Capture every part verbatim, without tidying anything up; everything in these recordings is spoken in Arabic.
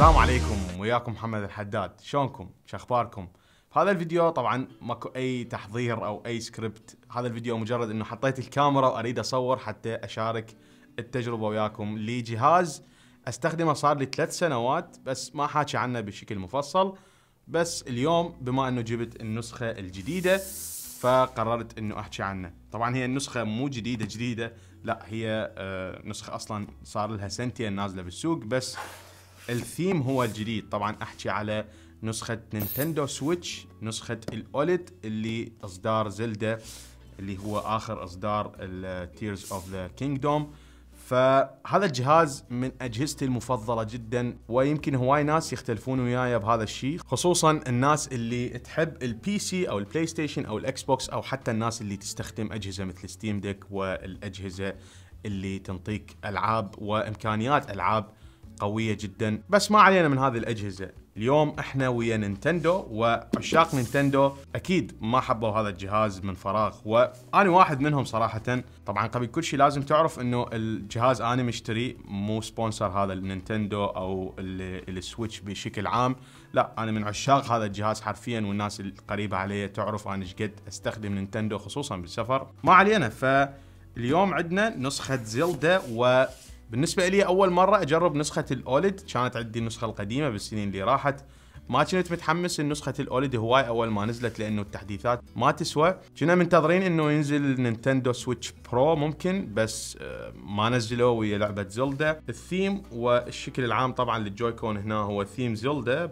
السلام عليكم، وياكم محمد الحداد. شلونكم؟ شخباركم؟ في هذا الفيديو طبعا ماكو اي تحضير او اي سكريبت، هذا الفيديو مجرد انه حطيت الكاميرا واريد اصور حتى اشارك التجربة وياكم لجهاز استخدمه صار لي ثلاث سنوات، بس ما حاكي عنه بشكل مفصل. بس اليوم بما انه جبت النسخة الجديدة فقررت انه احكي عنه. طبعا هي النسخة مو جديدة جديدة، لا هي آه نسخة اصلا صار لها سنتين نازلة بالسوق، بس الثيم هو الجديد. طبعا احكي على نسخة نينتندو سويتش، نسخة الاوليد اللي اصدار زلدة اللي هو اخر اصدار التيرز اوف ذا كينجدوم. فهذا الجهاز من اجهزتي المفضلة جدا، ويمكن هواي ناس يختلفون وياي بهذا الشيء، خصوصا الناس اللي تحب البي سي او البلاي ستيشن او الاكس بوكس، او حتى الناس اللي تستخدم اجهزة مثل ستيم ديك والاجهزة اللي تنطيك العاب وامكانيات العاب قوية جدا. بس ما علينا من هذه الأجهزة، اليوم احنا ويا نينتندو، وعشاق نينتندو أكيد ما حبوا هذا الجهاز من فراغ، وأنا واحد منهم صراحة. طبعا قبل كل شيء لازم تعرف انه الجهاز أنا مشتري مو سبونسر هذا النينتندو أو السويتش بشكل عام، لا أنا من عشاق هذا الجهاز حرفيا، والناس القريبة علي تعرف أنا ايش قد استخدم نينتندو خصوصا بالسفر. ما علينا، فاليوم عندنا نسخة زلدة، و بالنسبة لي أول مرة أجرب نسخة الأوليد، كانت عندي النسخة القديمة بالسنين اللي راحت. ما كنت متحمس النسخة الأوليد هواي أول ما نزلت، لأنه التحديثات ما تسوى. كنا منتظرين إنه ينزل نينتندو سويتش برو ممكن، بس ما نزلوا ويا لعبة زلدة. الثيم والشكل العام طبعا للجويكون هنا هو ثيم زلدة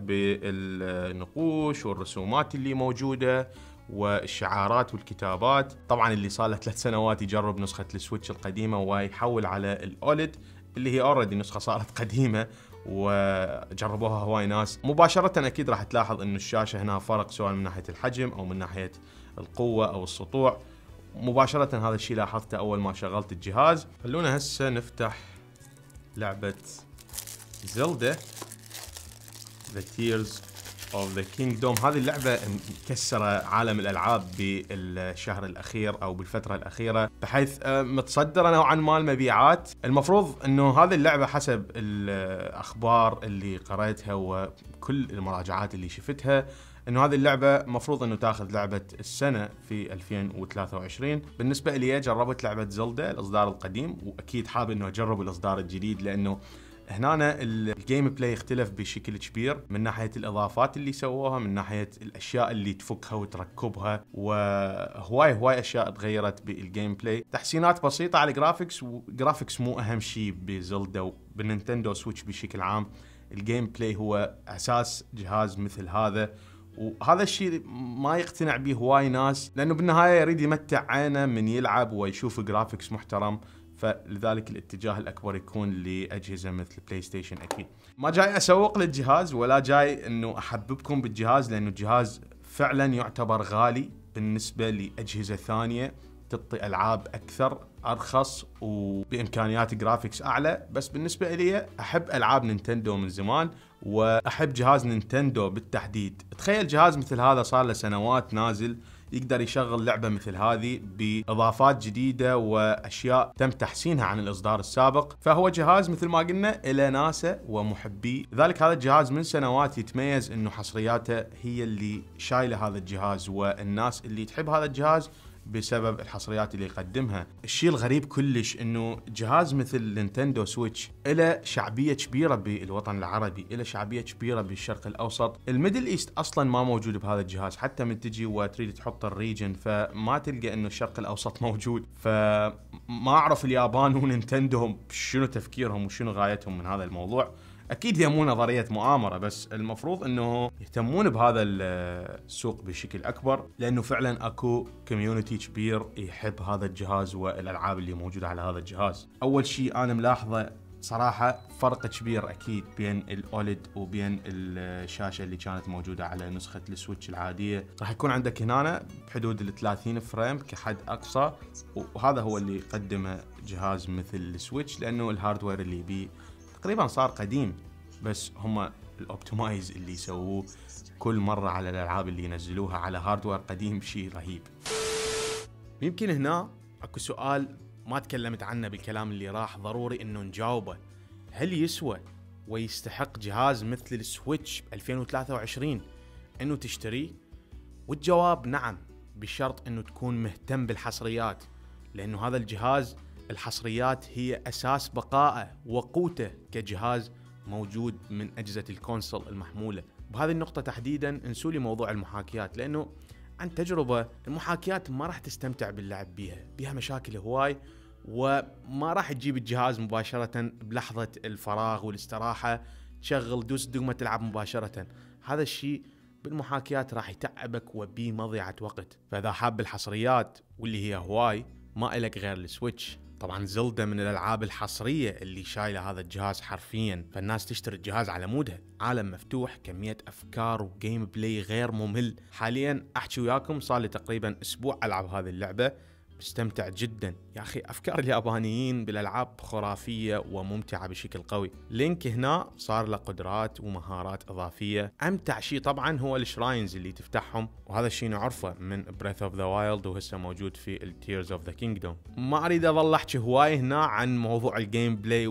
بالنقوش والرسومات اللي موجودة والشعارات والكتابات. طبعا اللي صار له ثلاث سنوات يجرب نسخة السويتش القديمة ويحول على الأوليد اللي هي اوريدي نسخة صارت قديمة وجربوها هواي ناس. مباشرة اكيد راح تلاحظ انه الشاشة هنا فرق، سواء من ناحية الحجم او من ناحية القوة او السطوع. مباشرة هذا الشيء لاحظته اول ما شغلت الجهاز. خلونا هسه نفتح لعبة زلدة The Tears of the Kingdom. هذه اللعبة مكسرة عالم الألعاب بالشهر الأخير أو بالفترة الأخيرة، بحيث متصدرة نوعا ما المبيعات. المفروض أنه هذه اللعبة حسب الأخبار اللي قرأتها وكل المراجعات اللي شفتها، انه هذه اللعبة مفروض انه تاخذ لعبة السنة في ألفين وثلاثة وعشرين. بالنسبة لي جربت لعبة زلدة الإصدار القديم، واكيد حاب انه اجرب الإصدار الجديد، لانه هنا الجيم بلاي اختلف بشكل كبير من ناحية الإضافات اللي سووها، من ناحية الأشياء اللي تفكها وتركبها، وهواي هواي أشياء تغيرت بالجيم بلاي. تحسينات بسيطة على الجرافيكس، وجرافيكس مو أهم شيء بزلدة وبالنينتندو سويتش بشكل عام. الجيم بلاي هو أساس جهاز مثل هذا، وهذا الشيء ما يقتنع به هواي ناس، لأنه بالنهاية يريد يمتع عينه من يلعب ويشوف جرافيكس محترم. فلذلك الاتجاه الأكبر يكون لأجهزة مثل بلاي ستيشن. أكيد ما جاي أسوق للجهاز ولا جاي أنه أحببكم بالجهاز، لأنه الجهاز فعلا يعتبر غالي بالنسبة لأجهزة ثانية تعطي ألعاب أكثر أرخص وبإمكانيات جرافيكس أعلى. بس بالنسبة لي أحب ألعاب نينتندو من زمان، وأحب جهاز نينتندو بالتحديد. تخيل جهاز مثل هذا صار له سنوات نازل، يقدر يشغل لعبة مثل هذه بإضافات جديدة وأشياء تم تحسينها عن الإصدار السابق. فهو جهاز مثل ما قلنا إلى ناسه ومحبيه. لذلك هذا الجهاز من سنوات يتميز إنه حصرياته هي اللي شايلة هذا الجهاز، والناس اللي تحب هذا الجهاز بسبب الحصريات اللي يقدمها. الشيء الغريب كلش انه جهاز مثل نينتندو سويتش له شعبية كبيرة بالوطن العربي، له شعبية كبيرة بالشرق الاوسط. الميدل ايست اصلا ما موجود بهذا الجهاز، حتى من تجي وتريد تحط الريجن فما تلقى انه الشرق الاوسط موجود. فما اعرف اليابان ونينتندو شنو تفكيرهم وشنو غايتهم من هذا الموضوع. اكيد هي مو نظريه مؤامره، بس المفروض انه يهتمون بهذا السوق بشكل اكبر، لانه فعلا اكو كوميونتي كبير يحب هذا الجهاز والالعاب اللي موجوده على هذا الجهاز. اول شيء انا ملاحظه صراحه فرق كبير اكيد بين الاوليد وبين الشاشه اللي كانت موجوده على نسخه السويتش العاديه. راح يكون عندك هنا بحدود ال ثلاثين فريم كحد اقصى، وهذا هو اللي يقدمه جهاز مثل السويتش، لانه الهاردوير اللي بيه تقريبا صار قديم، بس هم الاوبتمايز اللي يسووه كل مره على الالعاب اللي ينزلوها على هاردوير قديم شيء رهيب. يمكن هنا اكو سؤال ما تكلمت عنه بالكلام اللي راح، ضروري انه نجاوبه. هل يسوى ويستحق جهاز مثل السويتش ب ألفين وثلاثة وعشرين انه تشتريه؟ والجواب نعم، بشرط انه تكون مهتم بالحصريات، لانه هذا الجهاز الحصريات هي اساس بقائه وقوته كجهاز موجود من اجهزة الكونسول المحمولة. بهذه النقطة تحديدا انسوا لي موضوع المحاكيات، لانه عن تجربة المحاكيات ما راح تستمتع باللعب بيها، بيها مشاكل هواي، وما راح تجيب الجهاز مباشرة بلحظة الفراغ والاستراحة تشغل دوس دقمة تلعب مباشرة. هذا الشيء بالمحاكيات راح يتعبك وبيه مضيعة وقت. فإذا حاب الحصريات واللي هي هواي ما إلك غير السويتش. طبعا زلدة من الألعاب الحصرية اللي شايلة هذا الجهاز حرفيا، فالناس تشتري الجهاز على مودها. عالم مفتوح، كمية أفكار وجيم بلاي غير ممل. حاليا أحكي وياكم صار لي تقريبا أسبوع ألعب هذه اللعبة، مستمتع جدا يا أخي. أفكار اليابانيين بالألعاب خرافية وممتعة بشكل قوي. لينك هنا صار له قدرات ومهارات إضافية. أمتع شيء طبعا هو الشراينز اللي تفتحهم، وهذا الشيء نعرفه من Breath of the Wild وهسه موجود في ال Tears of the Kingdom. ما أريد أظل أحكي هواي هنا عن موضوع الجيم بلاي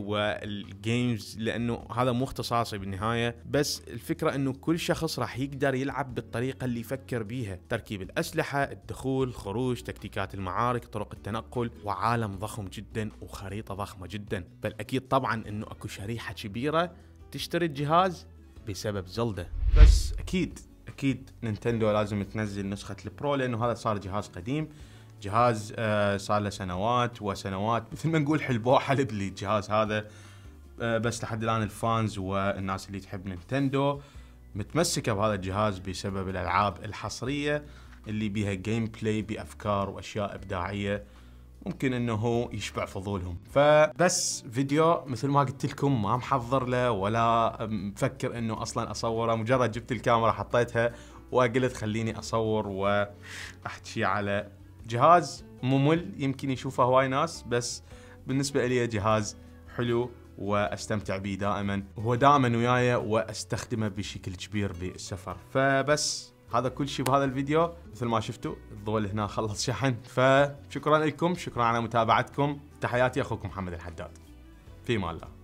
والجيمز لأنه هذا مو اختصاصي بالنهاية، بس الفكرة أنه كل شخص راح يقدر يلعب بالطريقة اللي يفكر بيها. تركيب الأسلحة، الدخول، خروج، تكتيكات المعارك، طرق التنقل، وعالم ضخم جدا وخريطة ضخمة جدا. بل أكيد طبعا أنه أكو شريحة كبيرة تشتري الجهاز بسبب زلدة. بس أكيد أكيد نينتندو لازم تنزل نسخة البرو، لأنه هذا صار جهاز قديم، جهاز آه صار له سنوات وسنوات، مثل ما نقول حلبوه حلب لي الجهاز هذا. آه بس لحد الآن الفانز والناس اللي تحب نينتندو متمسكة بهذا الجهاز بسبب الألعاب الحصرية اللي بيها جيم بلاي بأفكار وأشياء إبداعية ممكن انه هو يشبع فضولهم. فبس فيديو مثل ما قلت لكم ما محضر له ولا مفكر انه اصلا اصوره، مجرد جبت الكاميرا حطيتها وقلت خليني اصور واحكي على جهاز ممل يمكن يشوفه هواي ناس، بس بالنسبة لي جهاز حلو واستمتع به دائما، وهو دائما وياي واستخدمه بشكل كبير بالسفر. فبس هذا كل شيء بهذا الفيديو. مثل ما شفتوا الضوء هنا خلص شحن، فشكرا لكم، شكرا على متابعتكم. تحياتي اخوكم محمد الحداد، في امان الله.